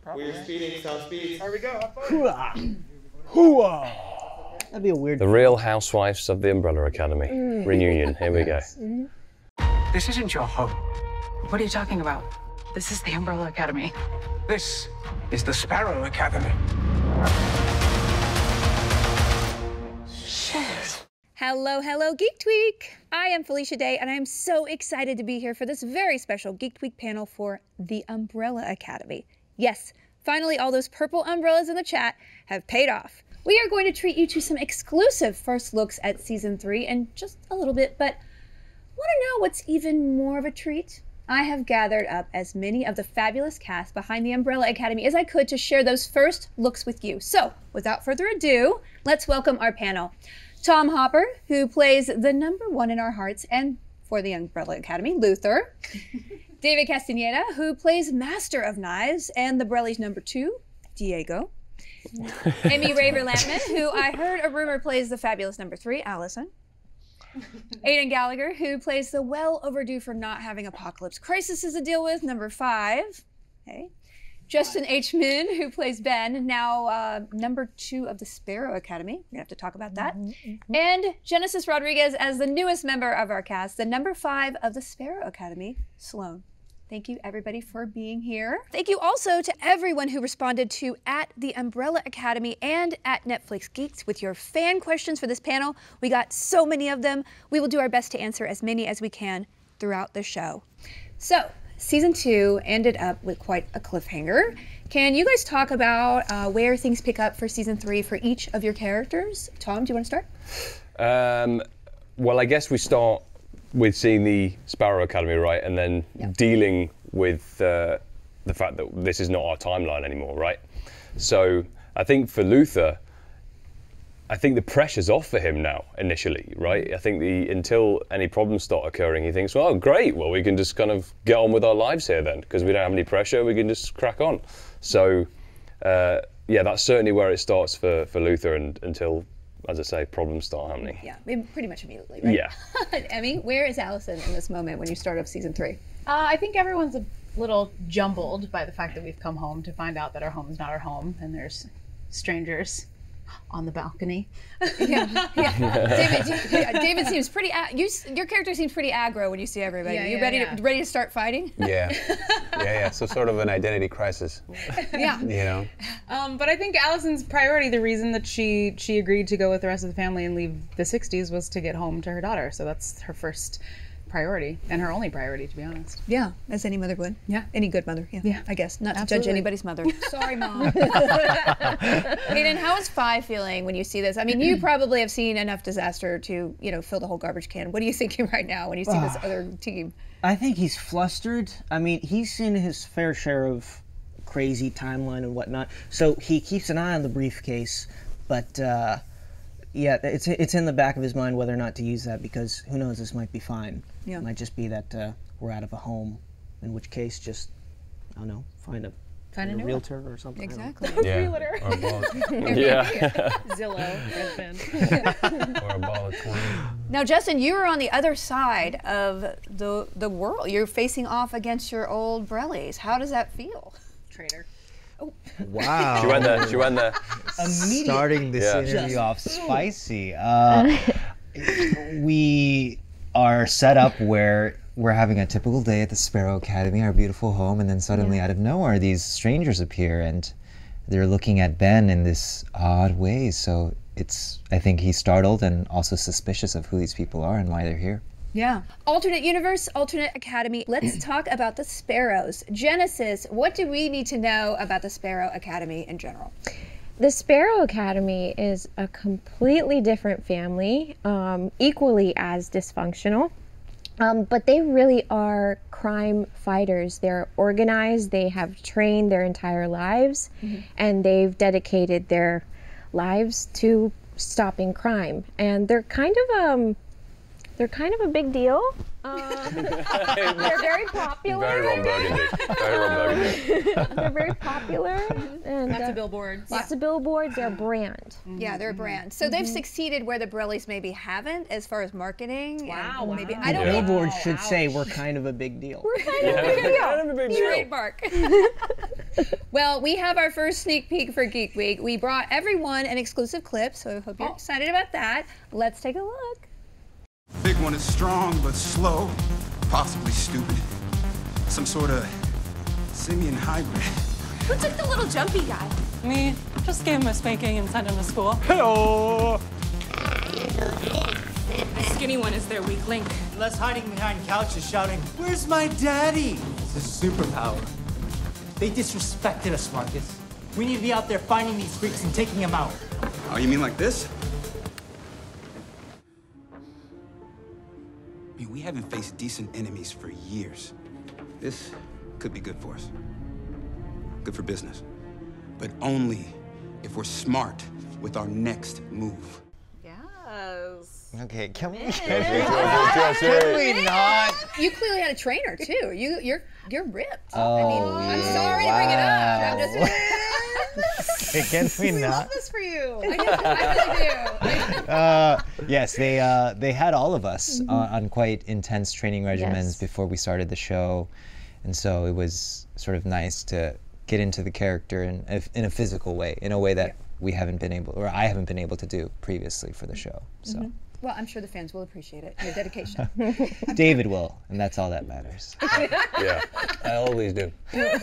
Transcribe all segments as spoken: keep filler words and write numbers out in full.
We're speeding, sound speed. There we go. Hooah! That'd be a weird. The Real Housewives of the Umbrella Academy Mm. reunion. Here we go. Mm-hmm. This isn't your home. What are you talking about? This is the Umbrella Academy. This is the Sparrow Academy. Hello, hello, Geek Tweak! I am Felicia Day, and I am so excited to be here for this very special Geek Tweak panel for the Umbrella Academy. Yes, finally all those purple umbrellas in the chat have paid off. We are going to treat you to some exclusive first looks at Season three in just a little bit, but want to know what's even more of a treat? I have gathered up as many of the fabulous cast behind the Umbrella Academy as I could to share those first looks with you. So, without further ado, let's welcome our panel. Tom Hopper, who plays the number one in our hearts and for the Umbrella Academy, Luther. David Castaneda, who plays Master of Knives and the Brellies number two, Diego. Amy Raver Lampman, who I heard a rumor plays the fabulous number three, Allison. Aidan Gallagher, who plays the well overdue for not having apocalypse crisis to deal with, number five. Hey. Justin H. Min, who plays Ben, now uh, number two of the Sparrow Academy. We're gonna have to talk about that. Mm-hmm, mm-hmm. And Genesis Rodriguez as the newest member of our cast, the number five of the Sparrow Academy, Sloan. Thank you everybody for being here. Thank you also to everyone who responded to at the Umbrella Academy and at Netflix Geeks with your fan questions for this panel. We got so many of them. We will do our best to answer as many as we can throughout the show. So, Season two ended up with quite a cliffhanger. Can you guys talk about uh, where things pick up for Season three for each of your characters? Tom, do you want to start? Um, well, I guess we start with seeing the Sparrow Academy, right? And then Yep. dealing with uh, the fact that this is not our timeline anymore, right? So I think for Luther, I think the pressure's off for him now, initially, right? I think the until any problems start occurring, he thinks, well, great, well, we can just kind of get on with our lives here then, because we don't have any pressure, we can just crack on. So, uh, yeah, that's certainly where it starts for, for Luther and, until, as I say, problems start happening. Yeah, I mean, pretty much immediately, right? Yeah. Emmy, where is Allison in this moment when you start off Season three? Uh, I think everyone's a little jumbled by the fact that we've come home to find out that our home is not our home and there's strangers on the balcony. yeah, yeah. David, you, yeah, David seems pretty. A- you, your character seems pretty aggro when you see everybody. Yeah, you yeah, ready yeah. to ready to start fighting? Yeah, yeah, yeah. So sort of an identity crisis. Yeah. You know. Um, but I think Allison's priority, the reason that she she agreed to go with the rest of the family and leave the sixties, was to get home to her daughter. So that's her first priority and her only priority, to be honest. Yeah, as any mother would. Yeah. Any good mother. Yeah. Yeah. I guess not to Absolutely. judge anybody's mother. Sorry, mom. Aiden, how is Fi feeling when you see this? I mean, you probably have seen enough disaster to, you know, fill the whole garbage can. What are you thinking right now when you see this other team? I think he's flustered. I mean, he's seen his fair share of crazy timeline and whatnot, so he keeps an eye on the briefcase. But uh, yeah, it's it's in the back of his mind whether or not to use that, because who knows, this might be fine. Yeah. It might just be that uh, we're out of a home, in which case, just I don't know, find a Find a new realtor or something. I don't know. Exactly. Yeah. Realtor. Or a ball, Yeah. Zillow, Redfin. or a ball of twine. Now, Justin, you are on the other side of the the world. You're facing off against your old Brellies. How does that feel? Traitor. Wow. She went there, she went there. Starting this Yeah. interview off spicy. Uh, we are set up where we're having a typical day at the Sparrow Academy, our beautiful home, and then suddenly out of nowhere, these strangers appear and they're looking at Ben in this odd way. So it's, I think he's startled and also suspicious of who these people are and why they're here. Yeah. Alternate universe, alternate academy. Let's talk about the Sparrows. Genesis, what do we need to know about the Sparrow Academy in general? The Sparrow Academy is a completely different family, um, equally as dysfunctional, um, but they really are crime fighters. They're organized, they have trained their entire lives, mm-hmm. and they've dedicated their lives to stopping crime. And they're kind of um, they're kind of a big deal. Um, they're very popular. Very Ron Burgundy. Very Ron Burgundy. They're very popular. And, Lots uh, of billboards. Lots of billboards. They're a brand. Yeah, they're a brand. So they've succeeded where the Brellies maybe haven't as far as marketing. Wow, and maybe wow. I don't Yeah. know. Billboards should Ouch. say we're kind of a big deal. We're kind of a big deal. Kind of a big deal. Trademark. Well, we have our first sneak peek for Geek Week. We brought everyone an exclusive clip, so I hope you're excited about that. Let's take a look. Big one is strong but slow, possibly stupid. Some sort of simian hybrid. Who took the little jumpy guy? Me. Just gave him a spanking and sent him to school. Hello! The skinny one is their weak link. Less hiding behind couches shouting, "Where's my daddy?" It's a superpower. They disrespected us, Marcus. We need to be out there finding these freaks and taking them out. Oh, you mean like this? I mean, we haven't faced decent enemies for years. This could be good for us. Good for business. But only if we're smart with our next move. Yes. Okay, can we? Can we not? You clearly had a trainer too. You, you're, you're ripped. Oh, I mean, I'm yeah, sorry wow. to bring it up. I'm just. Okay, can we We not? love this for you. I, just, I really do. Uh, yes, they uh, they had all of us uh, on quite intense training regimens Yes. before we started the show, and so it was sort of nice to get into the character in a, in a physical way, in a way that we haven't been able, or I haven't been able to do previously for the show. So Mhm. Well, I'm sure the fans will appreciate it. Your dedication. David will, and that's all that matters. Yeah, I always do.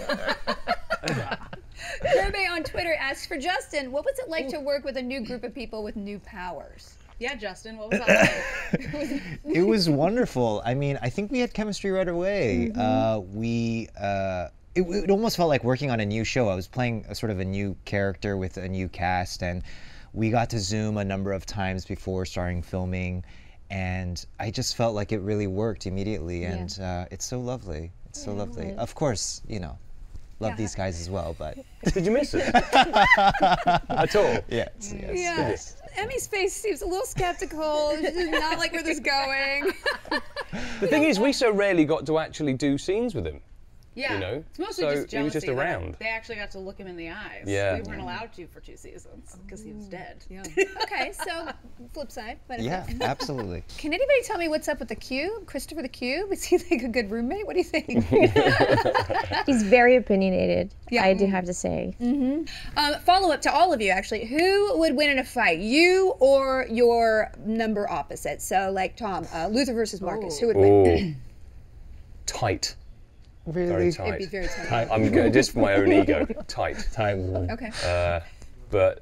Kirby on Twitter asks for Justin, what was it like to work with a new group of people with new powers? Yeah, Justin, what was that like? It was wonderful. I mean, I think we had chemistry right away. Mhm. Uh, we, uh, it, it almost felt like working on a new show. I was playing a sort of a new character with a new cast, and we got to Zoom a number of times before starting filming, and I just felt like it really worked immediately, Yeah. and uh, it's so lovely. It's so Yeah, lovely. right. Of course, you know, love these guys as well, but. Did you miss it? At all? Yes, yes. Yeah. yes. Emmy's face seems a little skeptical. She does not like where this is going. The thing is, we so rarely got to actually do scenes with him. Yeah, You know? it's mostly So just jealousy. he was just that around. They actually got to look him in the eyes. Yeah. We weren't allowed to for two seasons because he was dead. Yeah. Okay, so flip side. But Yeah, absolutely. Can anybody tell me what's up with the Cube? Christopher the Cube? Is he like a good roommate? What do you think? He's very opinionated, Yeah. I do have to say. Mm-hmm. Um, follow up to all of you, actually. Who would win in a fight, you or your number opposite? So, like Tom, uh, Luther versus Marcus. Who would win? Ooh. Tight. Really? Very It'd tight. be very tight. Tight. I'm good, just for my own ego. Tight. Tight one. Okay. Uh, but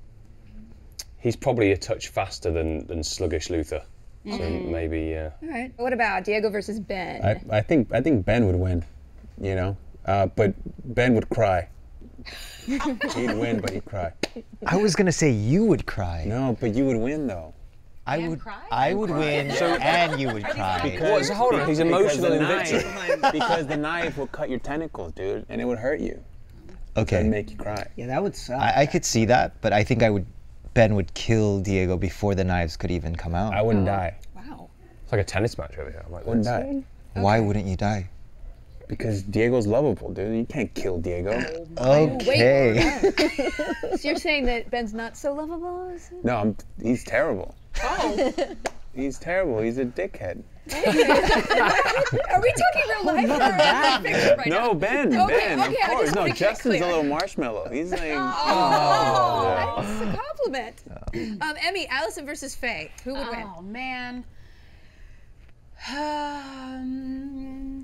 he's probably a touch faster than, than sluggish Luther. So Mm. maybe, yeah. All right. What about Diego versus Ben? I, I think I think Ben would win, you know, uh, but Ben would cry. He'd win, but he'd cry. I was gonna say you would cry. No, but you would win though. I would. I would win, So- and you would cry. What, so hold on, he's because emotional the in knife- victory. Because the knife will cut your tentacles, dude, and it would hurt you. Okay. And make you cry. Yeah, that would suck. I, I could see that, but I think I would. Ben would kill Diego before the knives could even come out. I wouldn't die. Wow. It's like a tennis match over here. I'm like, Wouldn't this. die. Why wouldn't you die? Because Diego's lovable, dude. You can't kill Diego. Okay. So you're saying that Ben's not so lovable? Is it? No, I'm, he's terrible. Oh. He's terrible. He's a dickhead. Are we talking real life or Bad. fiction right no, now? Ben, Okay, Ben, okay, I of course. just No, wanna get Justin's clear. a little marshmallow. He's like, Oh, yeah. that's a compliment. Um, Emmy, Allison versus Faye. Who would win? Oh man. Um,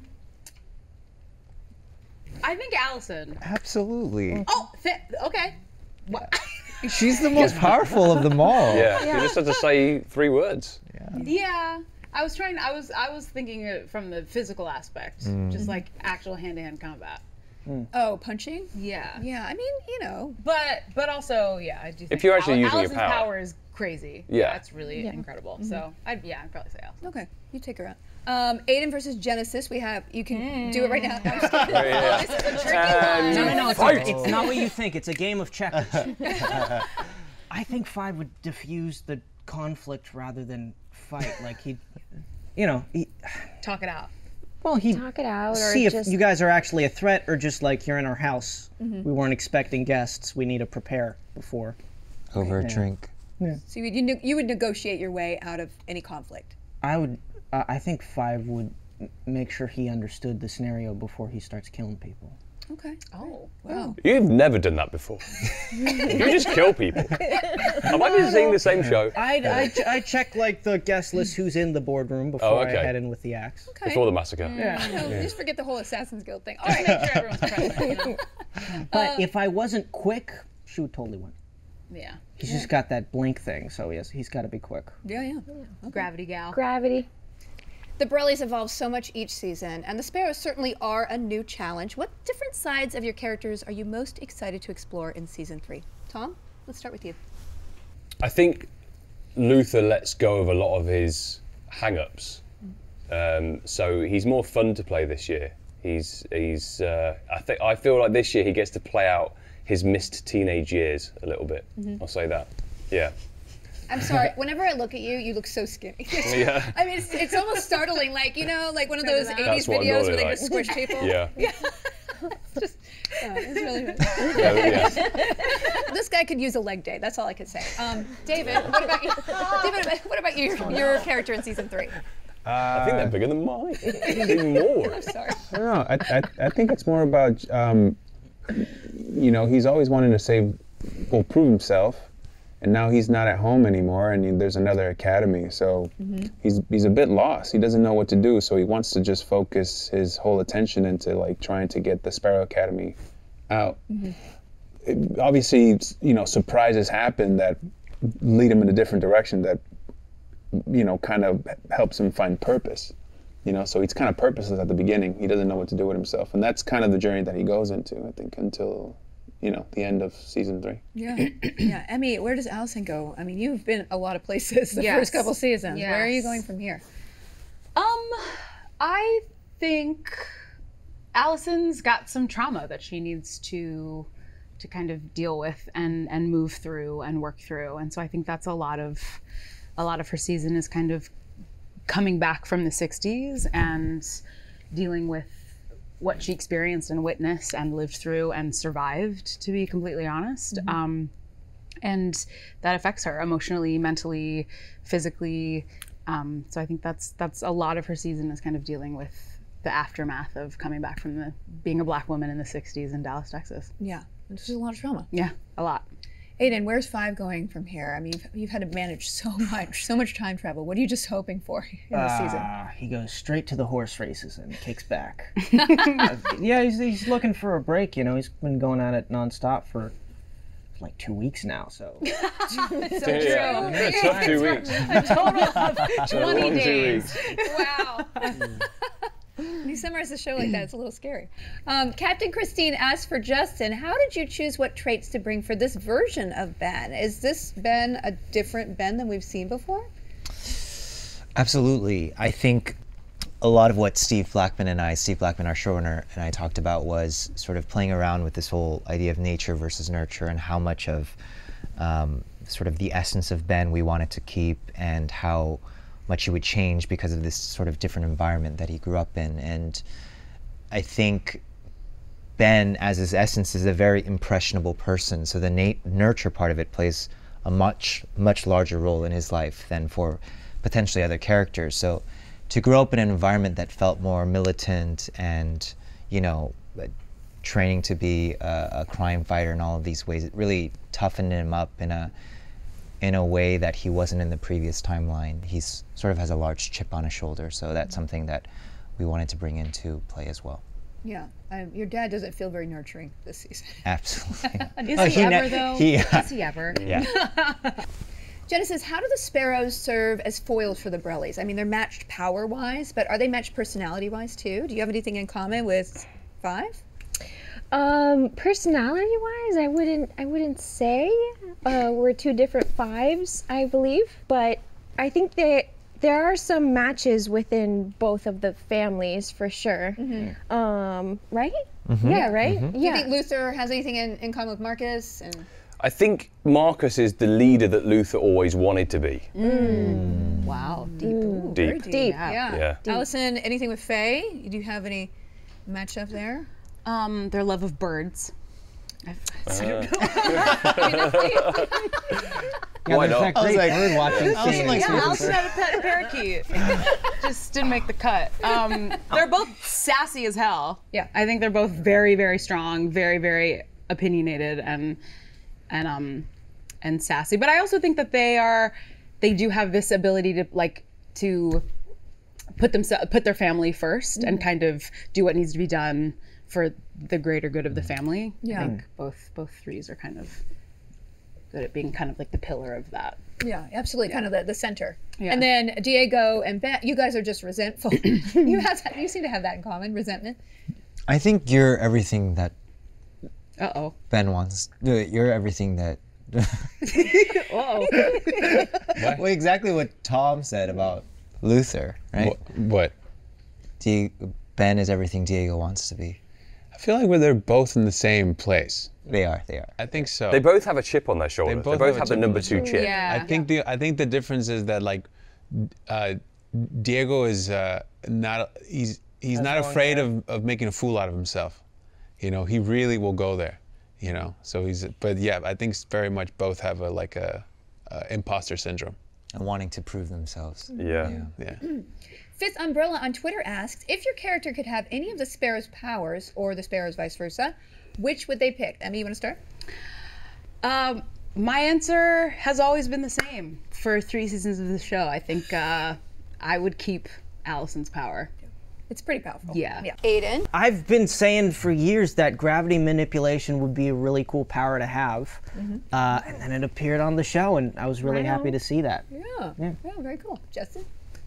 I think Allison. Absolutely. Oh, Fa- okay. What? She's the most powerful of them all. Yeah, Yeah. you just had to say three words. Yeah, I was trying. I was. I was thinking it from the physical aspect, Mm. just like actual hand-to-hand combat. Oh, punching? Yeah. Yeah, I mean, you know. But but also, yeah, I do. Think If you're actually Al- using your Allison's power. power is crazy. Yeah. That's really Yeah. incredible. Mhm. So I'd yeah, I'd probably say Allison. Okay, you take her out. Um, Aiden versus Genesis. We have. You can do it right now. No, I'm just kidding. Yeah. Oh, this is a tricky No, one. no, no, it's, Fight. it's not what you think. It's a game of checkers. I think Five would diffuse the conflict rather than fight. Like he, you know, he, talk it out. Well, he talk it out, or see if just you guys are actually a threat or just like you're in our house. Mhm. We weren't expecting guests. We need to prepare before. Over a Yeah. drink. Yeah. So you would, you, you would negotiate your way out of any conflict. I would. Uh, I think Five would m- make sure he understood the scenario before he starts killing people. Okay. Oh, wow. You've never done that before. You just kill people. I might be seeing the same show. I, I, ch- I check like the guest list who's in the boardroom before Oh, okay. I head in with the axe. Okay. Before the massacre. Yeah. No, just forget the whole Assassin's Guild thing. Always make sure everyone's present, you know? But Uh, if I wasn't quick, she would totally win. Yeah. He's just got that blink thing, so he has, he's got to be quick. Yeah, yeah. Gravity gal. Gravity. The Borellis evolve so much each season, and the Sparrows certainly are a new challenge. What different sides of your characters are you most excited to explore in season three? Tom, let's start with you. I think Luther lets go of a lot of his hang-ups. Um, so he's more fun to play this year. He's, he's. Uh, I think I feel like this year he gets to play out his missed teenage years a little bit. Mhm. I'll say that. Yeah. I'm sorry, whenever I look at you, you look so skinny. Yeah. I mean, it's, it's almost startling, like, you know, like one of those eighties That's what I videos where normally they just like. squish people. Yeah. Yeah. It's just, uh, it's really good. Yeah, This guy could use a leg day, that's all I could say. Um, David, what about you? David, what about you, your character in season three? I think they're bigger than mine. Even more. I'm sorry. I don't know. I, I, I think it's more about, um, you know, he's always wanting to save, well, prove himself, and now he's not at home anymore, and he, there's another academy, so Mhm. he's he's a bit lost. He doesn't know what to do, so he wants to just focus his whole attention into like trying to get the Sparrow Academy out. It, obviously, you know, surprises happen that lead him in a different direction that, you know, kind of helps him find purpose. You know, so he's kind of purposeless at the beginning. He doesn't know what to do with himself, and that's kind of the journey that he goes into, I think, until, you know, the end of season three. Yeah, yeah. Emmy, where does Allison go? I mean, you've been a lot of places the Yes. first couple seasons. Where are you Yes. going from here? Um, I think Allison's got some trauma that she needs to to kind of deal with and and move through and work through, and so I think that's a lot of a lot of her season is kind of coming back from the sixties and dealing with what she experienced and witnessed and lived through and survived, to be completely honest. Mhm. Um, and that affects her emotionally, mentally, physically. Um, so I think that's that's a lot of her season is kind of dealing with the aftermath of coming back from the being a black woman in the sixties in Dallas, Texas. Yeah, there's a lot of trauma. Yeah, a lot. Aiden, where's Five going from here? I mean, you've, you've had to manage so much, so much time travel. What are you just hoping for in this season? Ah, he goes straight to the horse races and kicks back. Uh, yeah, he's, he's looking for a break. You know, he's been going at it nonstop for like two weeks now. So It's so Yeah, true. yeah. It's a tough two weeks. A total of It's a long twenty two days. weeks. Wow. When you summarize the show like that, it's a little scary. Um, Captain Christine asked for Justin, how did you choose what traits to bring for this version of Ben? Is this Ben a different Ben than we've seen before? Absolutely. I think a lot of what Steve Blackman and I, Steve Blackman, our showrunner, and I talked about was sort of playing around with this whole idea of nature versus nurture and how much of um, sort of the essence of Ben we wanted to keep and how much he would change because of this sort of different environment that he grew up in. And I think Ben, as his essence, is a very impressionable person. So the na- nurture part of it plays a much, much larger role in his life than for potentially other characters. So to grow up in an environment that felt more militant and, you know, training to be a, a crime fighter in all of these ways, it really toughened him up in a in a way that he wasn't in the previous timeline. He's sort of has a large chip on his shoulder, so that's something that we wanted to bring into play as well. Yeah, um, your dad doesn't feel very nurturing this season. Absolutely. Is Oh, he, he ne- ever though? he- Is he ever? Yeah. Genesis, how do the Sparrows serve as foils for the Borellis? I mean, they're matched power-wise, but are they matched personality-wise too? Do you have anything in common with Five? Um, personality-wise, I wouldn't, I wouldn't say uh, we're two different Fives, I believe, but I think that there are some matches within both of the families for sure. Mhm. Um, right? Mhm. Yeah, right? Mhm. Do you Yeah. think Luther has anything in, in common with Marcus? And I think Marcus is the leader that Luther always wanted to be. Mm. Wow, deep. Ooh, very Deep. deep. Deep. Yeah. Yeah. Allison, anything with Faye? Do you have any match up there? Um, their love of birds. I've, Uh, Yeah, Why there's not? that great like- bird watching Allison scene. likes Yeah, Luther. Allison had a pet parakeet. Just didn't make the cut. Um, they're both sassy as hell. Yeah. I think they're both very, very strong, very, very opinionated and and um and sassy. But I also think that they are they do have this ability to like to put themselves put their family first and kind of do what needs to be done for the greater good of the family. Yeah. I think both both threes are kind of good at being kind of like the pillar of that. Yeah, absolutely, kind of the, the center. Yeah. And then Diego and Ben, you guys are just resentful. you have that, you seem to have that in common, resentment. I think you're everything that Uh-oh. Ben wants. You're everything that. Uh-oh. Well, exactly what Tom said about Luther, right? What? what? Diego, Ben is everything Diego wants to be. I feel like we're they're both in the same place. They are. They are. I think so. They both have a chip on their shoulder. They both both, have a have the chip number on two their chip. Yeah. I think the I think the difference is that like uh, Diego is uh, not he's he's not afraid of, of making a fool out of himself. You know, he really will go there. You know, so he's but yeah, I think very much both have a like a, a imposter syndrome and wanting to prove themselves. Yeah. Yeah. Fifth Umbrella on Twitter asks, if your character could have any of the Sparrow's powers, or the Sparrow's vice versa, which would they pick? Emmy, you want to start? Um, my answer has always been the same for three seasons of the show. I think uh, I would keep Allison's power. It's pretty powerful. Yeah. Yeah. Aiden? I've been saying for years that gravity manipulation would be a really cool power to have. Mm-hmm. Uh, and then it appeared on the show, and I was really Right happy on. to see that. Yeah. Yeah. Yeah, very cool. Justin?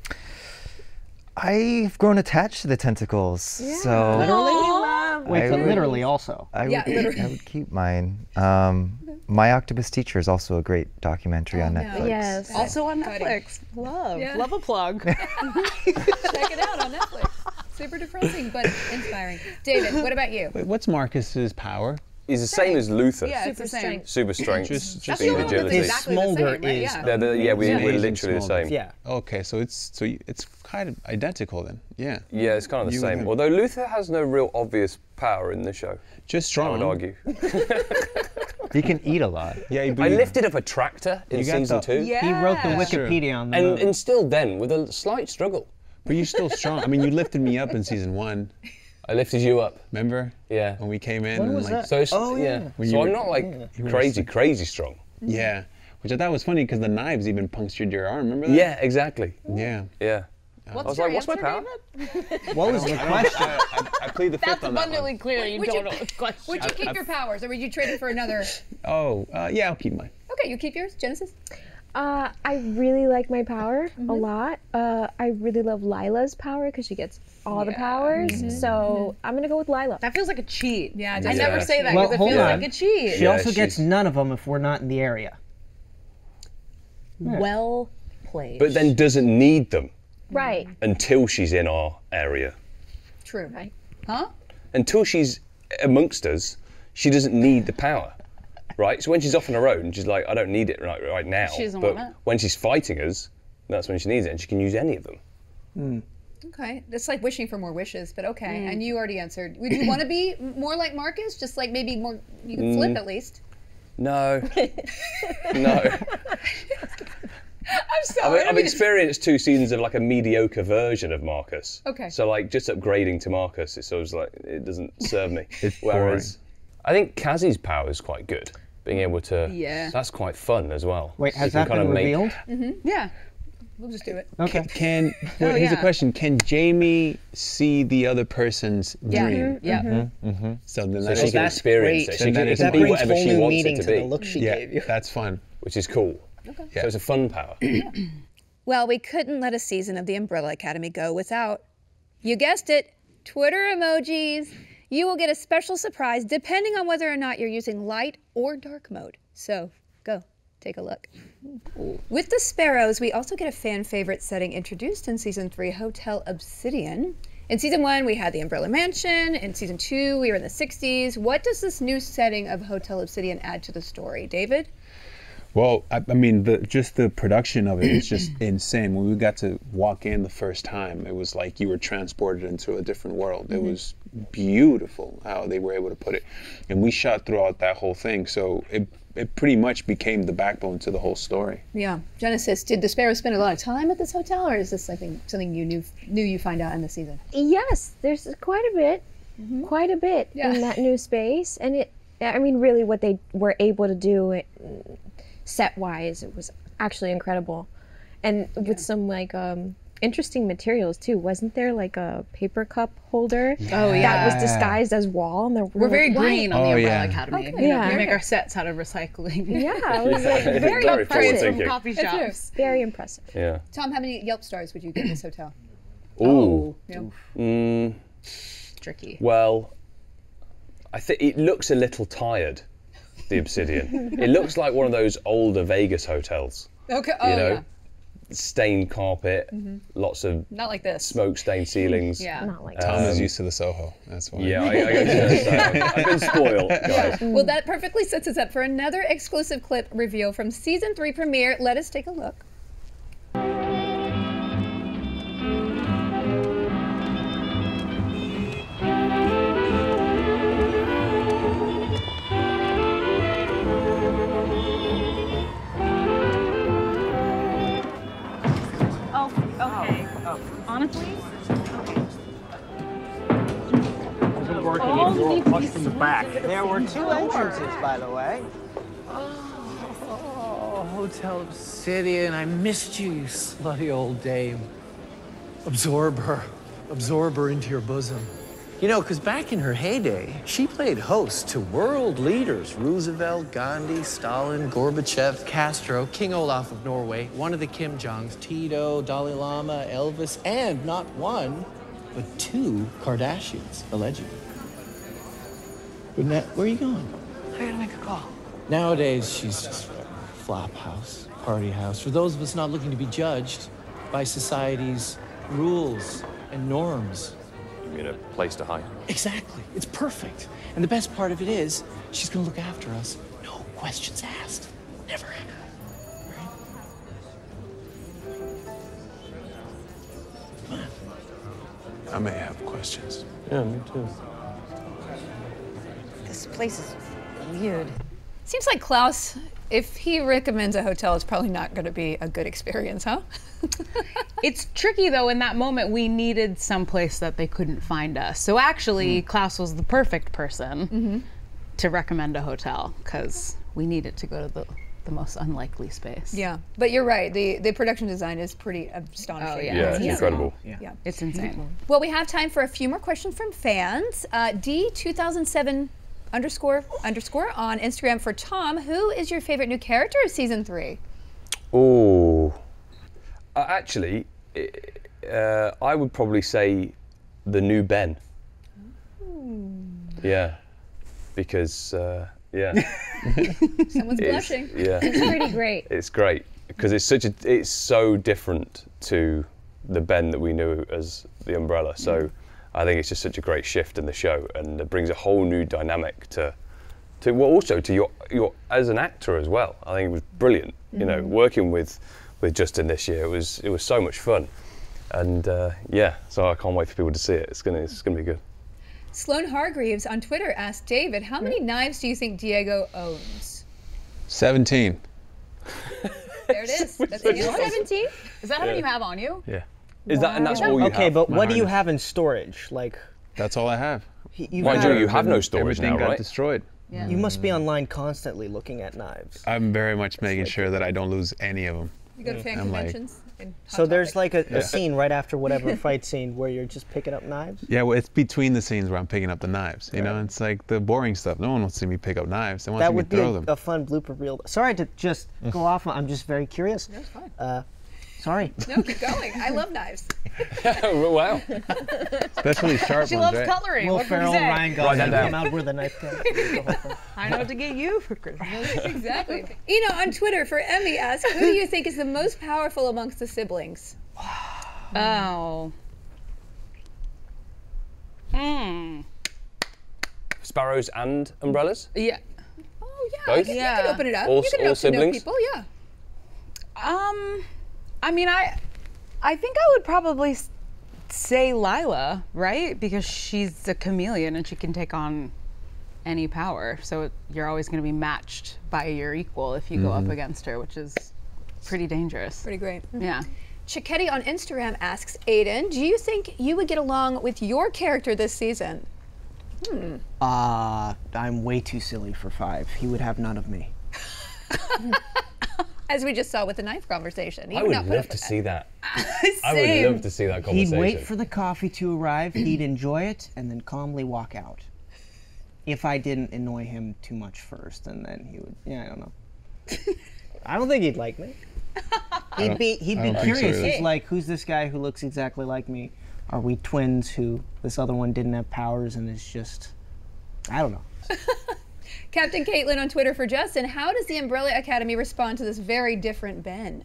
I've grown attached to the tentacles, so Literally? Wait, I but would- literally also. I would, Yeah, literally. I would keep mine. Um, My Octopus Teacher is also a great documentary on Netflix. Yes. Also on Netflix. Love. Yeah. Love a plug. Check it out on Netflix. Super depressing, but inspiring. David, what about you? Wait, what's Marcus's power? He's the same as Luther. Yeah, it's Super the same. strength. Super strength. Just- Just just the speed, only one agility. His exactly the same, smolder right? is. Yeah. They're the- yeah, we, Yeah. we're Asian literally the smolder. same. Yeah. Okay, so it's so you, it's kind of identical then. Yeah. Yeah, it's kind of the You and same. him. Although Luther has no real obvious power in the show, Just I strong. would argue. He can eat a lot. Yeah, he, I lifted up a tractor in You got season the- two. Yeah. He wrote the That's true. Wikipedia on the And, boat. and still then, with a slight struggle, But you're still strong. I mean, you lifted me up in season one. I lifted you up. Remember? Yeah. When we came in. When and was like, that? So it's, Oh, yeah. yeah. When So you I'm were- not like you were crazy, sick. crazy strong. Yeah. Which I thought was funny because the knives even punctured your arm. Remember that? Yeah, exactly. Yeah. Yeah. What's I was your like, what's my answer, power? David? What was the question? I, I plead the fifth That's on that one. abundantly clear. You Would don't you- know the question. Would you keep your powers, or would you trade it for another? Oh, uh, yeah, I'll keep mine. Okay, you keep yours, Genesis? Uh, I really like my power Mm-hmm. a lot. Uh, I really love Lila's power because she gets all the powers. Mm-hmm. So I'm gonna go with Lila. That feels like a cheat. Yeah, it I does. never Yeah. say that Well, because it hold feels on. like a cheat. She Yeah, also gets she's- none of them if we're not in the area. Well played. But then doesn't need them Right. until she's in our area. True. Right. Huh? Until she's amongst us, she doesn't need the power. Right? So when she's off on her own, she's like, I don't need it right, right now. She doesn't but want it. when she's fighting us, that's when she needs it, and she can use any of them. Okay, it's like wishing for more wishes, but okay. Mm. And you already answered. Would you want to be more like Marcus? Just like maybe more, you can flip at least. No. No. I'm I've, sorry. I I've mean, experienced two seasons of like a mediocre version of Marcus. Okay. So like just upgrading to Marcus, it's always like it doesn't serve me. It's Whereas I think Kazi's power is quite good. Being able to, Yeah. that's quite fun as well. Wait, You has can that kinda been make- revealed? Yeah. we'll just do it. Okay. Can, well, here's yeah. a question. Can Jamie see the other person's Yeah. dream? Yeah. So then So that she is, can that's experience great. it. She Then can, that it is can That be brings whatever whole she new wants meaning it to to the be, look she yeah, gave you. that's fun. which is cool. Yeah. So it's a fun power. Well, we couldn't let a season of the Umbrella Academy go without, you guessed it, Twitter emojis. You will get a special surprise depending on whether or not you're using light or dark mode. So go, take a look. With the Sparrows, we also get a fan favorite setting introduced in season three, Hotel Obsidian. In season one, we had the Umbrella Mansion. In season two, we were in the sixties. What does this new setting of Hotel Obsidian add to the story? David? Well, I, I mean, the, just the production of it is just insane. When we got to walk in the first time, it was like you were transported into a different world. It was beautiful how they were able to put it. And we shot throughout that whole thing, so it, it pretty much became the backbone to the whole story. Yeah. Genesis, did the Sparrow spend a lot of time at this hotel, or is this something, something you knew, knew you find out in the season? Yes, there's quite a bit, quite a bit Yeah. in that new space. And it, I mean, really what they were able to do it, set-wise, it was actually incredible. And with some like um, interesting materials too. Wasn't there like a paper cup holder Oh, yeah. that was disguised as wall? And there We're very what? green on the Oh, Umbrella yeah. Academy. Okay. You know, Yeah. we make our sets out of recycling. Yeah, it was like, very Very forward impressive. thinking. Coffee That's true. shops. Very impressive. Yeah. Tom, how many Yelp stars would you give this hotel? Ooh. Yeah. Mm, Tricky. well, I think it looks a little tired, the Obsidian. It looks like one of those older Vegas hotels. Okay. Oh, You know, yeah. stained carpet, lots of Not like this. smoke-stained ceilings. Yeah. Not like Tom is Um, used to the Soho. That's why. Yeah, I, I, I, I've been spoiled, guys. Well, that perfectly sets us up for another exclusive clip reveal from season three premiere. Let us take a look. Oh, okay. Honestly? All these from the back. There were two entrances, by the way. Oh, Hotel Obsidian, I missed you, you slutty old dame. Absorb her. Absorb her into your bosom. You know, because back in her heyday, she played host to world leaders Roosevelt, Gandhi, Stalin, Gorbachev, Castro, King Olaf of Norway, one of the Kim Jongs, Tito, Dalai Lama, Elvis, and not one, but two Kardashians, allegedly. But now, where are you going? I gotta make a call. Nowadays, she's just a flop house, party house, for those of us not looking to be judged by society's rules and norms. You mean a place to hide? Exactly. It's perfect. And the best part of it is, she's gonna look after us. No questions asked. Never. I may have questions. Yeah, me too. This place is weird. Seems like Klaus, if he recommends a hotel, it's probably not going to be a good experience, huh? It's tricky though, in that moment we needed some place that they couldn't find us. So actually Klaus was the perfect person to recommend a hotel because we needed to go to the, the most unlikely space. Yeah, but you're right. The the production design is pretty astonishing. Oh, yeah. Yeah, it's Yeah. incredible. Yeah. It's insane. Well, we have time for a few more questions from fans. Uh, D two thousand seven underscore underscore on Instagram for Tom. Who is your favorite new character of season three? Oh, uh, actually, i- uh, I would probably say the new Ben. Yeah, because uh, yeah, Someone's it's, blushing. yeah, It's pretty great. it's great because it's such a it's so different to the Ben that we knew as the Umbrella. So I think it's just such a great shift in the show, and it brings a whole new dynamic to to well also to your your as an actor as well. I think it was brilliant. You know, working with with Justin this year, it was it was so much fun, and uh, yeah, so I can't wait for people to see it. It's gonna it's gonna be good. Sloan Hargreaves on Twitter asked David, how many knives do you think Diego owns? seventeen. There it is. That's the answer. seventeen? Is that how many you have on you? Yeah. Is that and that's all you have? Okay, but what do you Highness. have in storage? Like, That's all I have. y- you've Mind got- you, you have no storage Everything now, got right? destroyed. you must be online constantly looking at knives. I'm very much making sure that I don't lose any of them. You go to fan I'm like- conventions? and Hot So there's Topic? like a, a scene right after whatever fight scene where you're just picking up knives. Yeah, well, it's between the scenes where I'm picking up the knives. You know, it's like the boring stuff. No one wants to see me pick up knives. They want to That see me would be throw a, them. a fun blooper reel. Sorry to just go off. I'm just very curious. That's fine. Uh, sorry. No, keep going. I love knives. Wow. Especially sharp She ones, loves right? cutlery. Will What can we Ferrell, say? Ryan Write Gosling that down. come out with a knife. gun. I know what to get you for Christmas. Exactly. Eno on Twitter for Emmy asks, who do you think is the most powerful amongst the siblings? Oh. Hmm. Sparrows and umbrellas? Yeah. Oh, yeah, Both? You Yeah. can open it up. All- you can all open to know siblings? people, yeah. Um, I mean, I, I think I would probably s- say Lila, right? Because she's a chameleon and she can take on any power. So it, you're always going to be matched by your equal if you go up Mhm. against her, which is pretty dangerous. Pretty great. Yeah. Chiquetti on Instagram asks, Aiden, do you think you would get along with your character this season? Hmm. Uh, I'm way too silly for five. He would have none of me. As we just saw with the knife conversation. He I would would not put love up to with that. see that. I would love to see that He'd conversation. wait for the coffee to arrive, he'd enjoy it, and then calmly walk out. If I didn't annoy him too much first, and then he would, yeah, I don't know. I don't think he'd like me. He'd don't- be, he'd I be don't think so curious. either. He's like, who's this guy who looks exactly like me? Are we twins who, this other one didn't have powers and is just, I don't know. Captain Caitlin on Twitter for Justin, how does the Umbrella Academy respond to this very different Ben?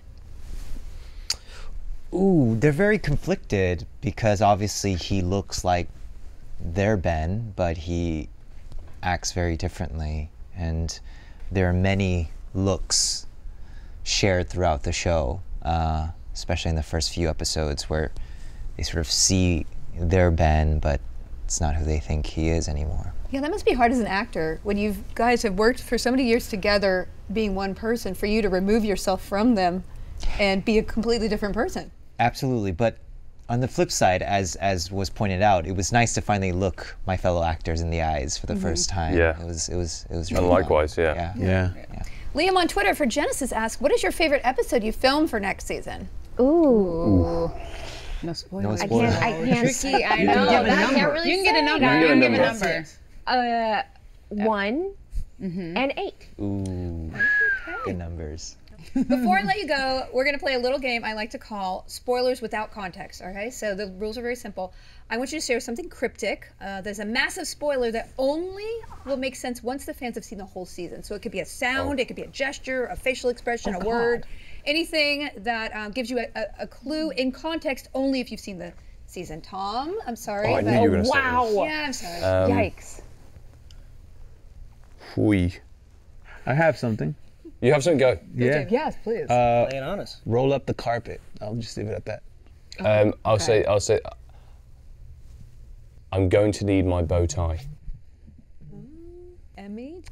Ooh, they're very conflicted because obviously he looks like their Ben, but he acts very differently. And there are many looks shared throughout the show, uh, especially in the first few episodes where they sort of see their Ben, but it's not who they think he is anymore. Yeah, that must be hard as an actor when you guys have worked for so many years together being one person, for you to remove yourself from them and be a completely different person. Absolutely, but on the flip side, as as was pointed out, it was nice to finally look my fellow actors in the eyes for the Mhm. first time. Yeah. It was it was it was And really fun. likewise, yeah. Yeah. Yeah. Liam on Twitter for Genesis asks, what is your favorite episode you filmed for next season? Ooh. No spoilers. I can't. I can't. Tricky, I You know. can give a I number. can't really You can get a say. number. You can give a number. Uh, one and eight. Ooh. Good numbers. Before I let you go, we're going to play a little game I like to call spoilers without context, okay? So the rules are very simple. I want you to share something cryptic. Uh, there's a massive spoiler that only will make sense once the fans have seen the whole season. So it could be a sound, Oh. it could be a gesture, a facial expression, Oh, a God. word, anything that um, gives you a, a, a clue in context only if you've seen the season. Tom, I'm sorry. Oh, I knew but- you were gonna say this. Wow. Yeah, I'm sorry. Um, Yikes. We. I have something. You have something, go. Yeah. Yes, please. Uh, Lay it on us. Roll up the carpet. I'll just leave it at that. Um, I'll say, I'll say, I'm going to need my bow tie. Emmy?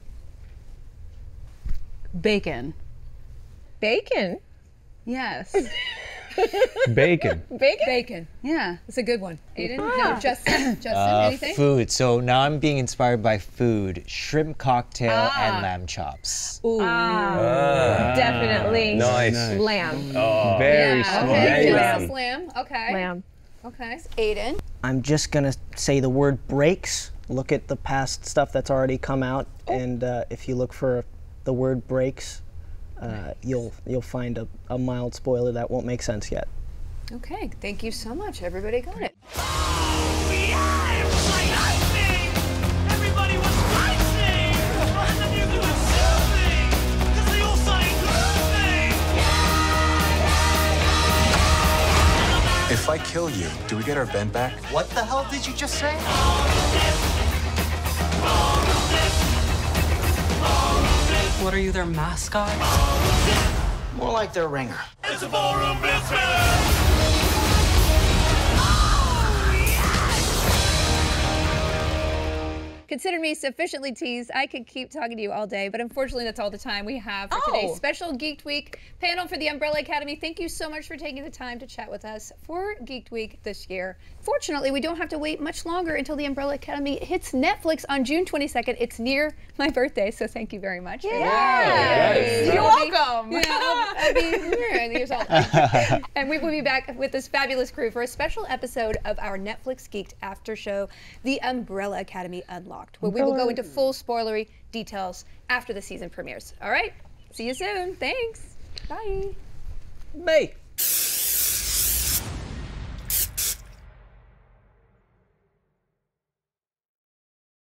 Bacon. Bacon. Yes. Bacon. Bacon. Bacon. Yeah. It's a good one. Aiden? Ah. No, Justin? Justin, Uh, anything? food. So now I'm being inspired by food. Shrimp cocktail Ah. and lamb chops. Ooh. Ah. Definitely. Nice. Nice. Lamb. Oh. Very Yeah, smart. okay. Very Genesis lamb. lamb. Okay. Lamb. Okay. Aiden? I'm just gonna say the word breaks. Look at the past stuff that's already come out, and uh, if you look for the word breaks, uh, you'll you'll find a, a mild spoiler that won't make sense yet. Okay, thank you so much. Everybody got it. If I kill you, do we get our Ben back? What the hell did you just say? What are you, their mascot? More like their ringer. It's a ballroom business! Consider me sufficiently teased. I could keep talking to you all day, but unfortunately that's all the time we have for Oh. today's special Geeked Week panel for the Umbrella Academy. Thank you so much for taking the time to chat with us for Geeked Week this year. Fortunately, we don't have to wait much longer until the Umbrella Academy hits Netflix on June twenty-second. It's near my birthday, so thank you very much. Yay! Yes. You're I'll be- welcome. Yeah, I'll, I'll be yeah, years old. And we will be back with this fabulous crew for a special episode of our Netflix Geeked after show, The Umbrella Academy Unlocked, where we will go into full spoilery details after the season premieres. All right, see you soon. Thanks. Bye. Bye.